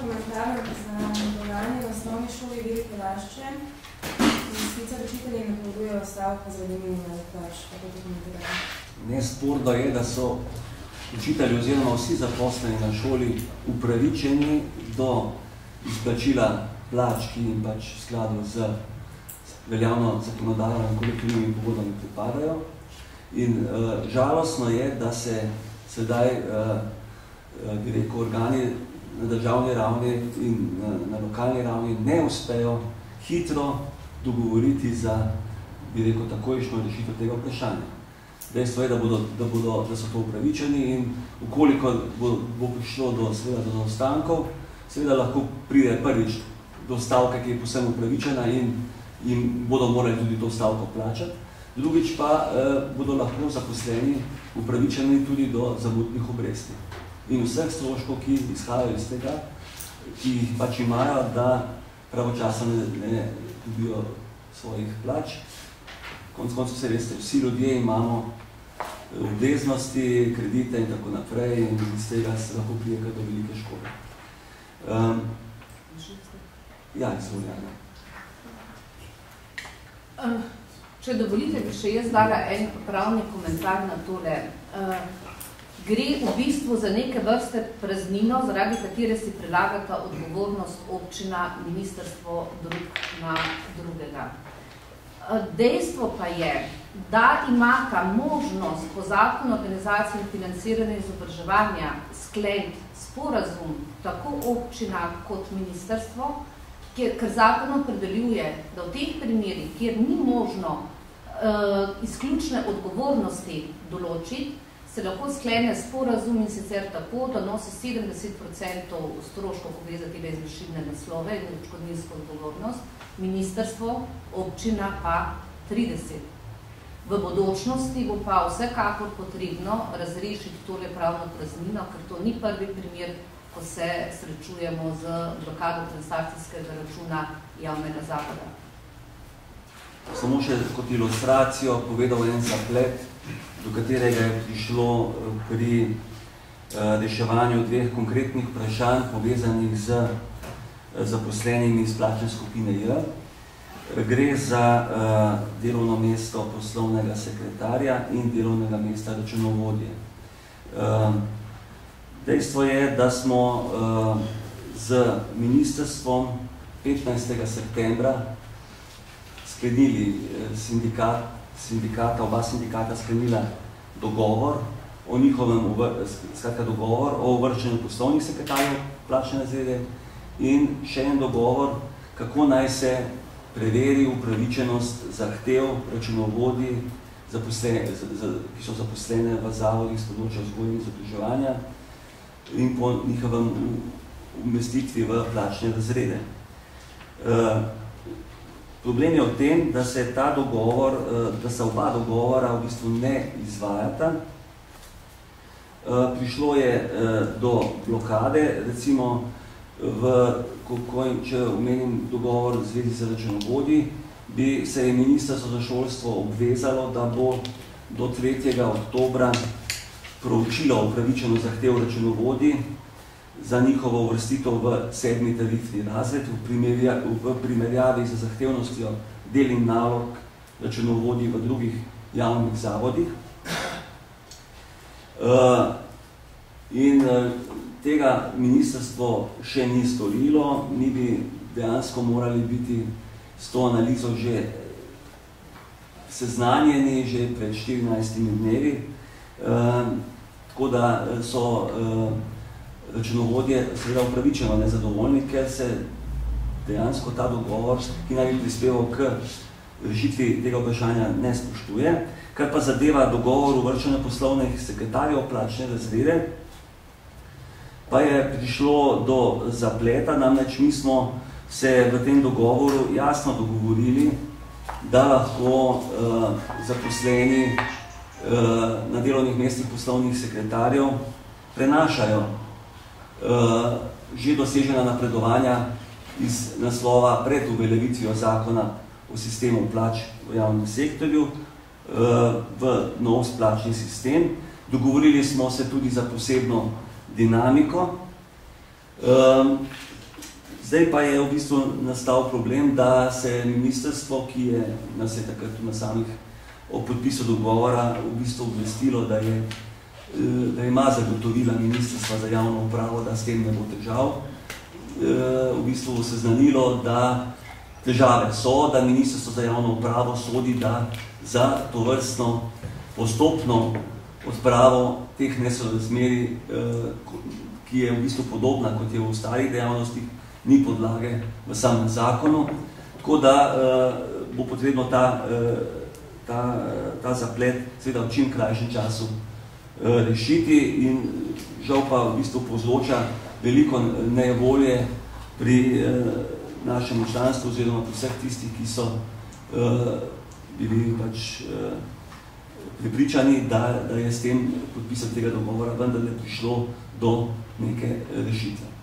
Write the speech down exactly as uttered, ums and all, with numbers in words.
komentar za dogajanje v osnovni šoli Velike Lašče. Sicer učitelji napovedujejo stavko za minimalno plač. Kako to komentirate? Nesporno je, da so učitelji oziroma vsi zaposleni na šoli upravičeni do izplačila plač, ki jim pač v skladu z veljavno zakonodajo in kolektivnimi pogodbami pripadajo. In uh, žalostno je, da se sedaj uh, bi rekel, organi na državni ravni in na, na lokalni ravni ne uspejo hitro dogovoriti za, bi rekel, takojšnjo rešitev tega vprašanja. Dejstvo je, da, bodo, da, bodo, da so to upravičeni in ukoliko bo, bo prišlo do, seveda, do zaostankov, seveda lahko pride prvič do stavke, ki je povsem upravičena in jim bodo morali tudi to stavko plačati. Drugič pa eh, bodo lahko zaposleni upravičeni tudi do zamudnih obresti. In vseh stroškov, ki izhajajo iz tega, ki jih pač imajo, da pravočasno ne, ne dobijo svojih plač. Konec koncev se veste, vsi ljudje imamo obveznosti, kredite in tako naprej in iz tega se lahko prije kar do velike škode. Um, ja, izvoljeno. Uh, če dovolite, bi še jaz dala en pravni komentar na tole. Uh, Gre v bistvu za neke vrste praznino, zaradi katere si prelagata odgovornost občina, ministrstvo drug na drugega. Dejstvo pa je, da imata možnost po zakonu o organizaciji in financiranju izobraževanja skleniti sporazum tako občina kot ministrstvo, ker zakon opredeljuje, da v teh primerih, kjer ni možno uh, izključne odgovornosti določiti, se lahko sklene sporazum in sicer tako, da nosi sedemdeset procentov stroškov, ko gre za tebe izvršilne naslove in odškodninsko odgovornost, ministrstvo, občina pa trideset. V bodočnosti bo pa vsekakor potrebno razrešiti tole pravno praznino, ker to ni prvi primer, ko se srečujemo z blokado transakcijskega računa javnega zavoda. Samo še kot ilustracijo povedal en zaplet, do katerega je prišlo pri reševanju dveh konkretnih vprašanj povezanih z zaposlenimi iz plačne skupine J. Gre za delovno mesto poslovnega sekretarja in delovnega mesta računovodje. Dejstvo je, da smo z ministrstvom petnajstega septembra sklenili sindikat, sindikata, oba sindikata sklenila dogovor o njihovem, skratka dogovor o uvrščanju poslovnih sekretarjev plačne razrede in še en dogovor, kako naj se preveri upravičenost zahtev računovodij, ki so zaposlene v zavodih s področja vzgoje in izobraževanja in po njihovem umestitvi v plačne razrede. Problem je v tem, da se ta dogovor, da se oba dogovora v bistvu ne izvajata. Prišlo je do blokade, recimo, v, ko, če omenim dogovor v zvezi z računovodji, bi se je ministrstvo za šolstvo obvezalo, da bo do tretjega oktobra proučilo upravičeno zahtev računovodji za njihovo uvrstitev v sedmi tarifni razred v, v primerjavi z zahtevnostjo del in nalog računovodij v drugih javnih zavodih. Uh, in uh, tega ministrstvo še ni storilo, mi bi dejansko morali biti s to analizo že seznanjeni, že pred štirinajstimi dnevi, uh, tako da so uh, računovodje seveda upravičeno nezadovoljni, ker se dejansko ta dogovor, ki naj bi prispeval k rešitvi tega vprašanja, ne spoštuje. Kar pa zadeva dogovor uvrščanja poslovnih sekretarjev plačne razrede, pa je prišlo do zapleta, namreč mi smo se v tem dogovoru jasno dogovorili, da lahko uh, zaposleni uh, na delovnih mestih poslovnih sekretarjev prenašajo Uh, že dosežena napredovanja iz naslova pred uveljavitvijo zakona o sistemu plač v javnem sektorju uh, v nov plačni sistem. Dogovorili smo se tudi za posebno dinamiko, uh, Zdaj pa je v bistvu nastal problem, da se ministrstvo, ki je nas je takrat na samih o podpisu dogovora v bistvu obvestilo, da, je, da ima zagotovila ministrstva za javno upravo, da s tem ne bo težav, v bistvu seznanilo, da težave so, da ministrstvo za javno upravo sodi, da za to vrstno postopno odpravo teh nesorazmerij, ki je v bistvu podobna, kot je v ostalih dejavnostih, ni podlage v samem zakonu. Tako da bo potrebno ta, ta, ta zaplet seveda v čim krajšem času rešiti in žal pa v bistvu povzroča veliko nevolje pri našem članstvu oziroma pri vseh tistih, ki so bili pač prepričani, da, da je s tem podpisom tega dogovora vendarle prišlo do neke rešitve.